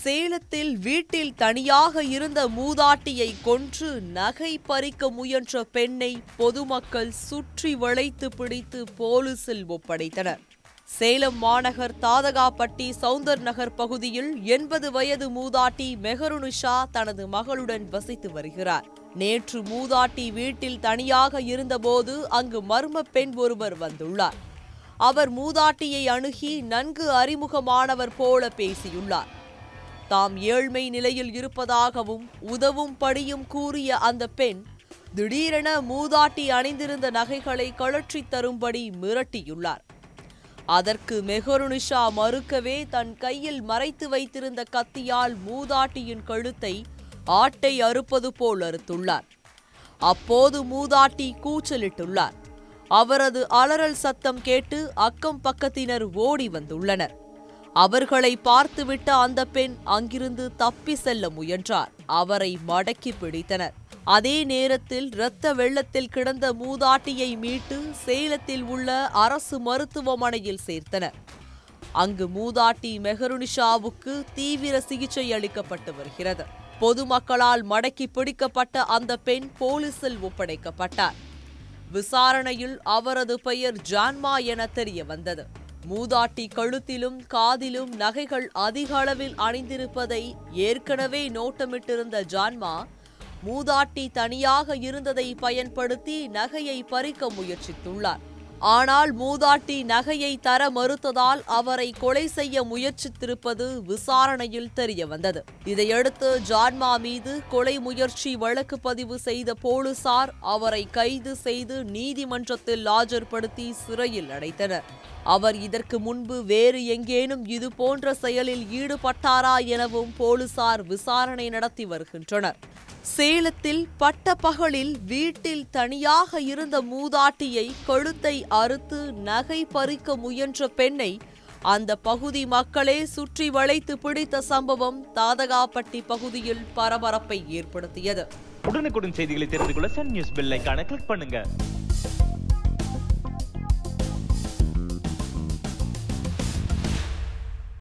சேலத்தில் வீட்டில் தனியாக இருந்த மூதாட்டியை கொன்று நகை பறிக்க முயன்ற பெண்ணை பொதுமக்கள் சுற்றி வளைத்து பிடித்து போலீசில் ஒப்படைத்தனர். சேலம் மாநகர் தாதகாப்பட்டி சவுந்தர் நகர் பகுதியில் 80 வயது மூதாட்டி மெஹருனிஷா தனது மகளுடன் வசித்து வருகிறார். நேற்று மூதாட்டி வீட்டில் தனியாக இருந்தபோது அங்கு மர்ம பெண் ஒருவர் வந்துள்ளார். அவர் மூதாட்டியை அணுகி நன்கு அறிமுகமானவர் போல பேசியுள்ளார். தாம் ஏழ்மை நிலையில் இருப்பதாகவும் உதவும்படியும் கூறிய அந்த பெண் திடீரென மூதாட்டி அணிந்திருந்த நகைகளை கழற்றித் தரும்படி மிரட்டியுள்ளார். அதற்கு மெஹருனிஷா மறுக்கவே தன் கையில் மறைத்து வைத்திருந்த கத்தியால் மூதாட்டியின் கழுத்தை ஆட்டை அறுப்பது போல் அறுத்துள்ளார். அப்போது மூதாட்டி கூச்சலிட்டுள்ளார். அவரது அலறல் சத்தம் கேட்டு அக்கம் பக்கத்தினர் ஓடி வந்துள்ளனர். அவர்களை பார்த்துவிட்ட அந்த பெண் அங்கிருந்து தப்பி செல்ல முயன்றார். அவரை மடக்கி பிடித்தனர். அதே நேரத்தில் இரத்த வெள்ளத்தில் கிடந்த மூதாட்டியை மீட்டு சேலத்தில் உள்ள அரசு மருத்துவமனையில் சேர்த்தனர். அங்கு மூதாட்டி மெஹருனிஷாவுக்கு தீவிர சிகிச்சை அளிக்கப்பட்டு வருகிறது. பொதுமக்களால் மடக்கி பிடிக்கப்பட்ட அந்த பெண் போலீசில் ஒப்படைக்கப்பட்டார். விசாரணையில் அவரது பெயர் ஜான்மா என தெரிய வந்தது. மூதாட்டி கழுத்திலும் காதிலும் நகைகள் அதிக அளவில் அணிந்திருப்பதை ஏற்கனவே நோட்டமிட்டிருந்த ஜான்மா மூதாட்டி தனியாக இருந்ததை பயன்படுத்தி நகையை பறிக்க முயற்சித்துள்ளார். ஆனால் மூதாட்டி நகையை தர மறுத்ததால் அவரை கொலை செய்ய முயற்சித்திருப்பது விசாரணையில் தெரிய வந்தது. இதையடுத்து ஜான்மா மீது கொலை முயற்சி வழக்கு பதிவு செய்த போலீசார் அவரை கைது செய்து நீதிமன்றத்தில் ஆஜர்படுத்தி சிறையில் அடைத்தனர். அவர் இதற்கு முன்பு வேறு எங்கேனும் இதுபோன்ற செயலில் ஈடுபட்டாரா எனவும் போலீசார் விசாரணை நடத்தி வருகின்றனர். சேலத்தில் பட்டப்பகலில் வீட்டில் தனியாக இருந்த மூதாட்டியை கழுத்தை அறுத்து நகை பறிக்க முயன்ற பெண்ணை அந்த பகுதி மக்களே சுற்றி வளைத்து பிடித்த சம்பவம் தாதகாப்பட்டி பகுதியில் பரபரப்பை ஏற்படுத்தியது. உடனுக்குடன் செய்திகளை தெரிந்து கொள்ள சன் நியூஸ் பெல் ஐகானை கிளிக் பண்ணுங்க.